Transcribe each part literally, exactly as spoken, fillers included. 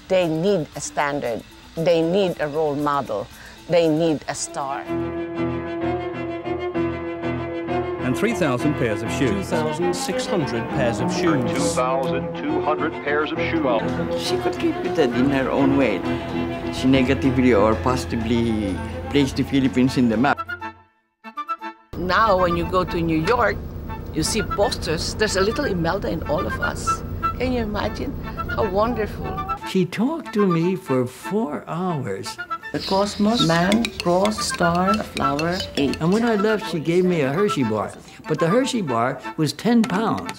They need a standard. They need a role model. They need a star. And three thousand pairs of shoes. two thousand six hundred pairs of shoes. two thousand two hundred pairs of shoes. She could keep it in her own way. She negatively or positively placed the Philippines in the map. Now, when you go to New York, you see posters. There's a little Imelda in all of us. Can you imagine? How wonderful. She talked to me for four hours. The cosmos, man, cross, star, a flower, eight. And when I left, she gave me a Hershey bar. But the Hershey bar was ten pounds.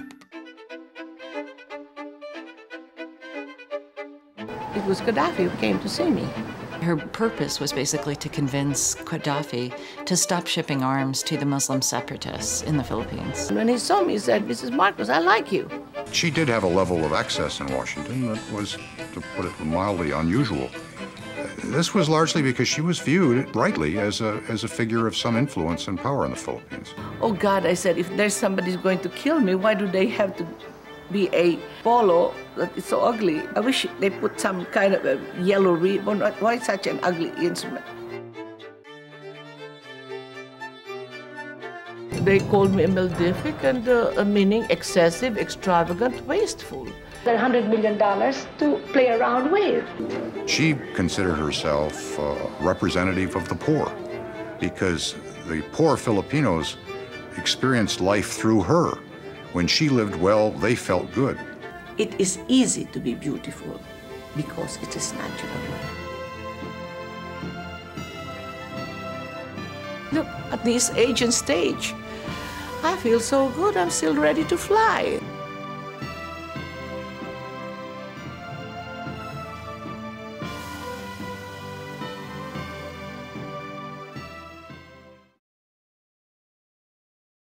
It was Gaddafi who came to see me. Her purpose was basically to convince Gaddafi to stop shipping arms to the Muslim separatists in the Philippines. When he saw me, he said, Missus Marcos, I like you. She did have a level of excess in Washington that was, to put it mildly, unusual. This was largely because she was viewed, rightly, as a, as a figure of some influence and power in the Philippines. Oh, God, I said, if there's somebody who's going to kill me, why do they have to be a polo that is so ugly? I wish they put some kind of a yellow ribbon. Why such an ugly instrument? They called me malefic and uh, meaning excessive, extravagant, wasteful. one hundred million dollars to play around with. She considered herself a representative of the poor because the poor Filipinos experienced life through her. When she lived well, they felt good. It is easy to be beautiful because it is natural. Look, at this age and stage, I feel so good, I'm still ready to fly.